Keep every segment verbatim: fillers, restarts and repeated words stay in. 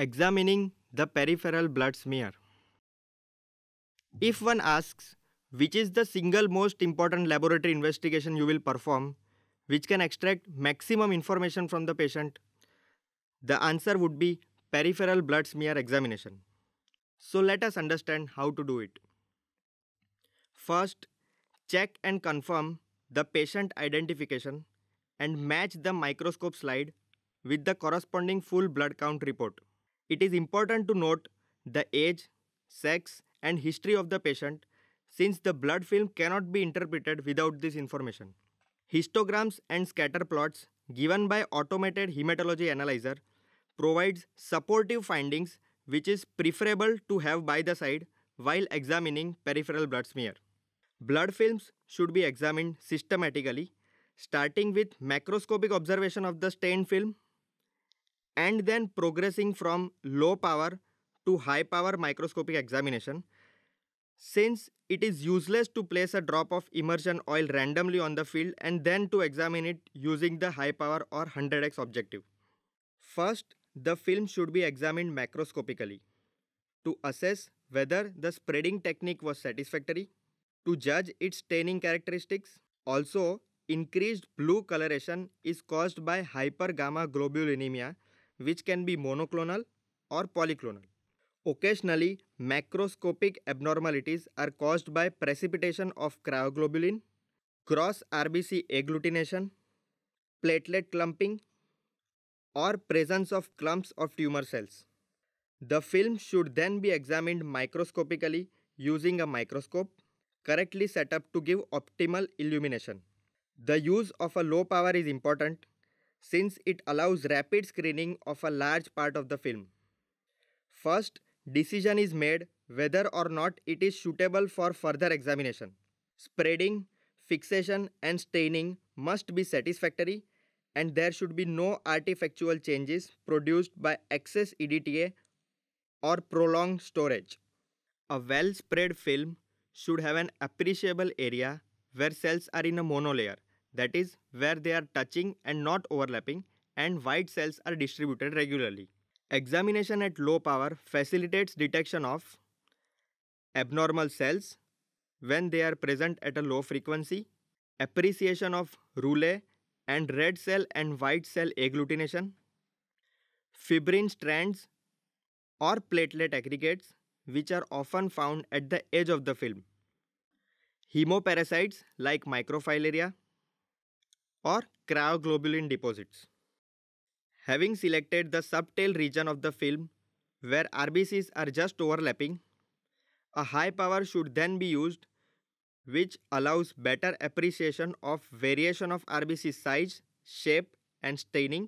Examining the peripheral blood smear. If one asks which is the single most important laboratory investigation you will perform, which can extract maximum information from the patient, the answer would be peripheral blood smear examination. So let us understand how to do it. First, check and confirm the patient identification and match the microscope slide with the corresponding full blood count report. It is important to note the age, sex, and history of the patient since the blood film cannot be interpreted without this information. Histograms and scatter plots given by automated hematology analyzer provides supportive findings which is preferable to have by the side while examining peripheral blood smear. Blood films should be examined systematically, starting with macroscopic observation of the stained film and then progressing from low power to high power microscopic examination. Since it is useless to place a drop of immersion oil randomly on the field and then to examine it using the high power or one hundred x objective. First, the film should be examined macroscopically to assess whether the spreading technique was satisfactory, to judge its staining characteristics. Also, increased blue coloration is caused by hypergamma-globulinemia, which can be monoclonal or polyclonal. Occasionally, macroscopic abnormalities are caused by precipitation of cryoglobulin, cross R B C agglutination, platelet clumping, or presence of clumps of tumor cells. The film should then be examined microscopically using a microscope correctly set up to give optimal illumination. The use of a low power is important since it allows rapid screening of a large part of the film. First, decision is made whether or not it is suitable for further examination. Spreading, fixation, and staining must be satisfactory, and there should be no artifactual changes produced by excess E D T A or prolonged storage. A well-spread film should have an appreciable area where cells are in a monolayer, that is, where they are touching and not overlapping, and white cells are distributed regularly. Examination at low power facilitates detection of abnormal cells when they are present at a low frequency, appreciation of rouleau and red cell and white cell agglutination, fibrin strands or platelet aggregates which are often found at the edge of the film, hemoparasites like microfilaria or cryoglobulin deposits. Having selected the subtail region of the film where R B Cs are just overlapping, a high power should then be used which allows better appreciation of variation of R B C size, shape and staining.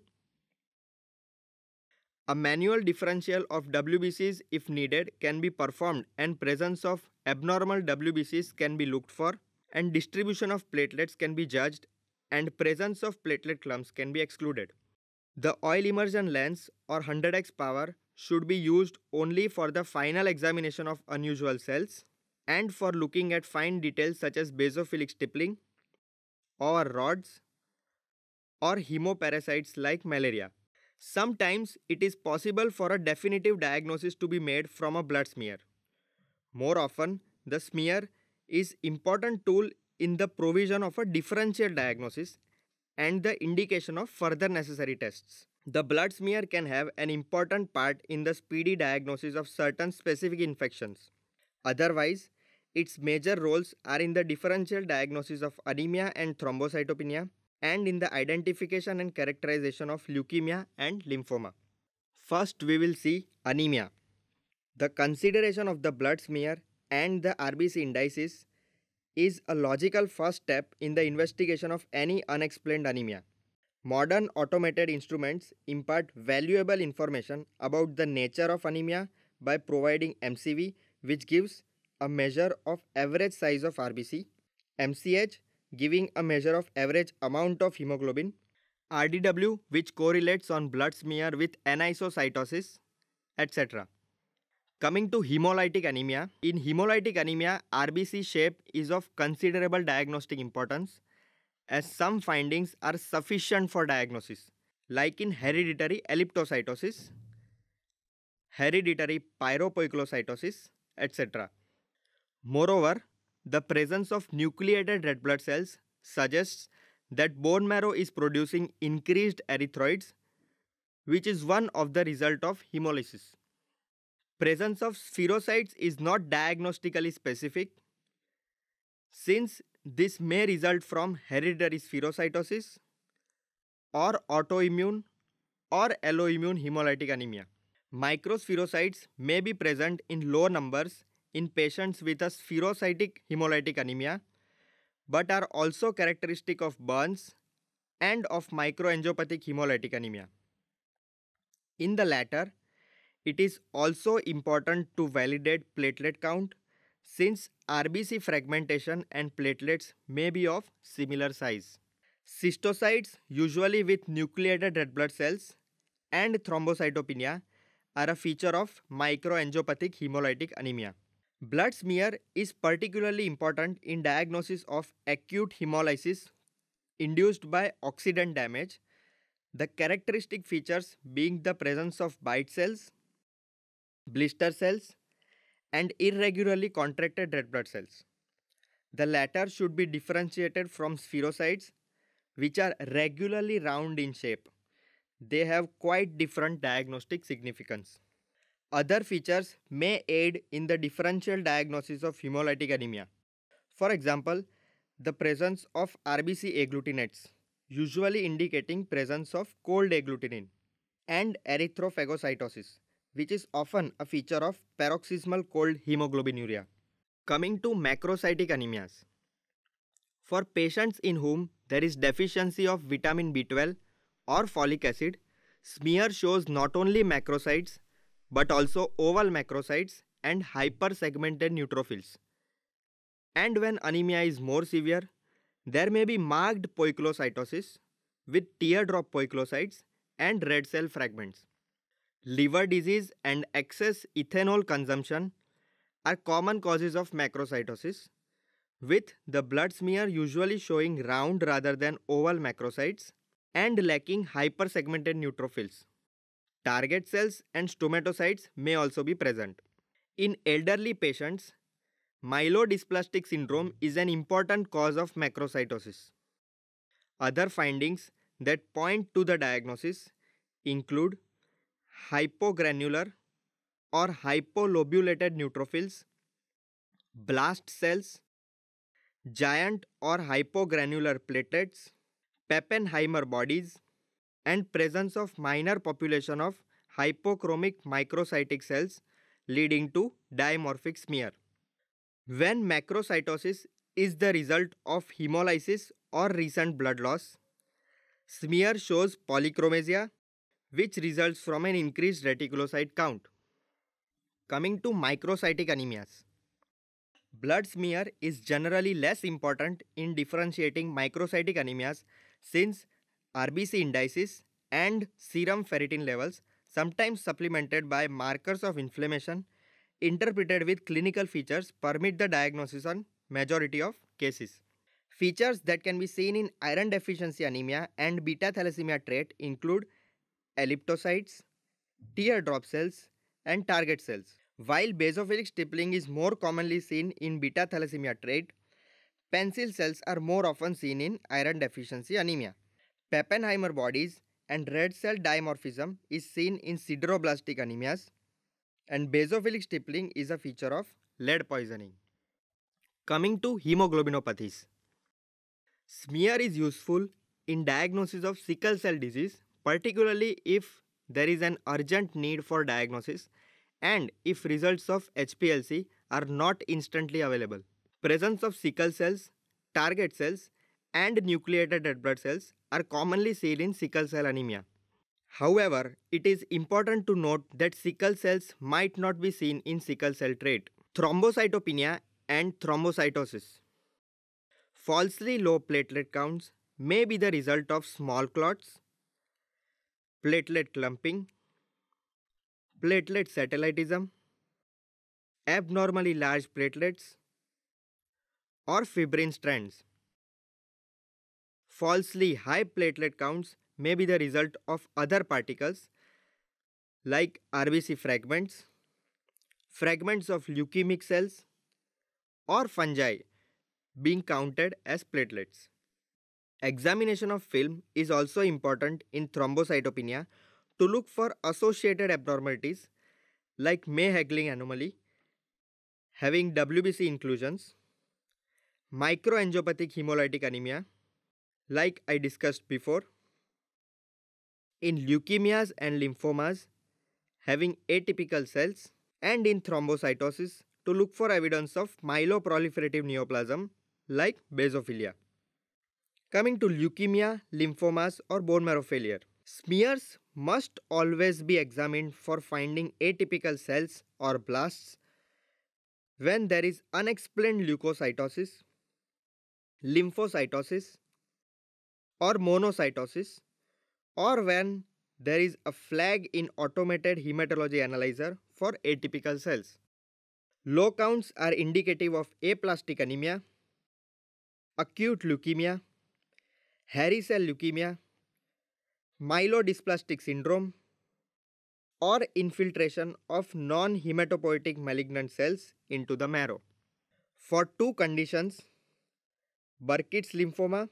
A manual differential of W B Cs if needed can be performed and presence of abnormal W B Cs can be looked for, and distribution of platelets can be judged and presence of platelet clumps can be excluded. The oil immersion lens or one hundred x power should be used only for the final examination of unusual cells and for looking at fine details such as basophilic stippling or rods or hemoparasites like malaria. Sometimes it is possible for a definitive diagnosis to be made from a blood smear. More often, the smear is an important tool in the provision of a differential diagnosis and the indication of further necessary tests. The blood smear can have an important part in the speedy diagnosis of certain specific infections. Otherwise, its major roles are in the differential diagnosis of anemia and thrombocytopenia, and in the identification and characterization of leukemia and lymphoma. First, we will see anemia. The consideration of the blood smear and the R B C indices is a logical first step in the investigation of any unexplained anemia. Modern automated instruments impart valuable information about the nature of anemia by providing M C V, which gives a measure of average size of R B C, M C H, giving a measure of average amount of hemoglobin, R D W, which correlates on blood smear with anisocytosis, et cetera. Coming to hemolytic anemia, in hemolytic anemia, R B C shape is of considerable diagnostic importance as some findings are sufficient for diagnosis, like in hereditary elliptocytosis, hereditary pyropoikilocytosis, et cetera. Moreover, the presence of nucleated red blood cells suggests that bone marrow is producing increased erythroids, which is one of the result of hemolysis. Presence of spherocytes is not diagnostically specific, since this may result from hereditary spherocytosis or autoimmune or alloimmune hemolytic anemia. Microspherocytes may be present in low numbers in patients with a spherocytic hemolytic anemia, but are also characteristic of burns and of microangiopathic hemolytic anemia. In the latter, it is also important to validate platelet count, since R B C fragmentation and platelets may be of similar size. Cystocytes, usually with nucleated red blood cells, and thrombocytopenia are a feature of microangiopathic hemolytic anemia. Blood smear is particularly important in diagnosis of acute hemolysis induced by oxidant damage, the characteristic features being the presence of bite cells, blister cells, and irregularly contracted red blood cells. The latter should be differentiated from spherocytes, which are regularly round in shape. They have quite different diagnostic significance. Other features may aid in the differential diagnosis of hemolytic anemia. For example, the presence of R B C agglutinates, usually indicating presence of cold agglutinin, and erythrophagocytosis, which is often a feature of paroxysmal cold hemoglobinuria. Coming to macrocytic anemias. For patients in whom there is deficiency of vitamin B twelve or folic acid, smear shows not only macrocytes but also oval macrocytes and hypersegmented neutrophils. And when anemia is more severe, there may be marked poikilocytosis with teardrop poikilocytes and red cell fragments. Liver disease and excess ethanol consumption are common causes of macrocytosis, with the blood smear usually showing round rather than oval macrocytes and lacking hypersegmented neutrophils. Target cells and stomatocytes may also be present. In elderly patients, myelodysplastic syndrome is an important cause of macrocytosis. Other findings that point to the diagnosis include hypogranular or hypolobulated neutrophils, blast cells, giant or hypogranular platelets, Pappenheimer bodies, and presence of minor population of hypochromic microcytic cells leading to dimorphic smear. When macrocytosis is the result of hemolysis or recent blood loss, smear shows polychromasia, which results from an increased reticulocyte count. Coming to microcytic anemias. Blood smear is generally less important in differentiating microcytic anemias, since R B C indices and serum ferritin levels, sometimes supplemented by markers of inflammation interpreted with clinical features, permit the diagnosis on majority of cases. Features that can be seen in iron deficiency anemia and beta thalassemia trait include elliptocytes, teardrop cells, and target cells. While basophilic stippling is more commonly seen in beta thalassemia trait, pencil cells are more often seen in iron deficiency anemia. Pappenheimer bodies and red cell dimorphism is seen in sideroblastic anemias, and basophilic stippling is a feature of lead poisoning. Coming to hemoglobinopathies. Smear is useful in diagnosis of sickle cell disease, particularly if there is an urgent need for diagnosis and if results of H P L C are not instantly available. Presence of sickle cells, target cells, and nucleated red blood cells are commonly seen in sickle cell anemia. However, it is important to note that sickle cells might not be seen in sickle cell trait. Thrombocytopenia and thrombocytosis. Falsely low platelet counts may be the result of small clots, platelet clumping, platelet satellitism, abnormally large platelets, or fibrin strands. Falsely high platelet counts may be the result of other particles like R B C fragments, fragments of leukemic cells, or fungi being counted as platelets. Examination of film is also important in thrombocytopenia to look for associated abnormalities like May-Hegling anomaly, having W B C inclusions, microangiopathic hemolytic anemia, like I discussed before, in leukemias and lymphomas, having atypical cells, and in thrombocytosis to look for evidence of myeloproliferative neoplasm like basophilia. Coming to leukemia, lymphomas, or bone marrow failure, smears must always be examined for finding atypical cells or blasts when there is unexplained leukocytosis, lymphocytosis, or monocytosis, or when there is a flag in automated hematology analyzer for atypical cells. Low counts are indicative of aplastic anemia, acute leukemia, hairy cell leukemia, myelodysplastic syndrome, or infiltration of non-hematopoietic malignant cells into the marrow. For two conditions, Burkitt's lymphoma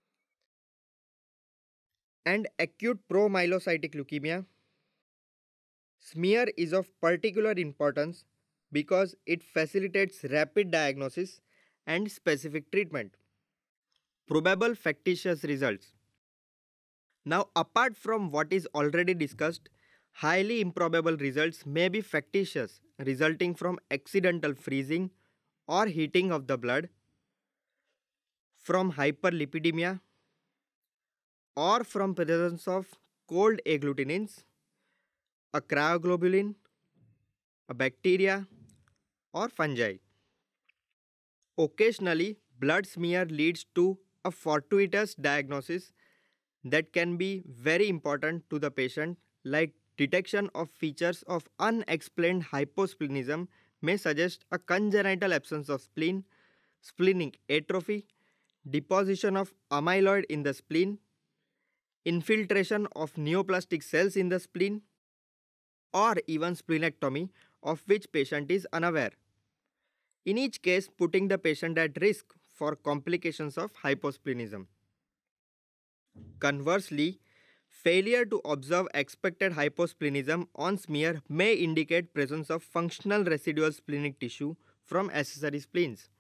and acute promyelocytic leukemia, smear is of particular importance because it facilitates rapid diagnosis and specific treatment. Probable factitious results. Now, apart from what is already discussed, highly improbable results may be factitious, resulting from accidental freezing or heating of the blood, from hyperlipidemia, or from presence of cold agglutinins, a cryoglobulin, a bacteria, or fungi. Occasionally, blood smear leads to a fortuitous diagnosis that can be very important to the patient, like detection of features of unexplained hyposplenism may suggest a congenital absence of spleen, splenic atrophy, deposition of amyloid in the spleen, infiltration of neoplastic cells in the spleen, or even splenectomy of which patient is unaware. In each case, putting the patient at risk for complications of hyposplenism. Conversely, failure to observe expected hyposplenism on smear may indicate presence of functional residual splenic tissue from accessory spleens.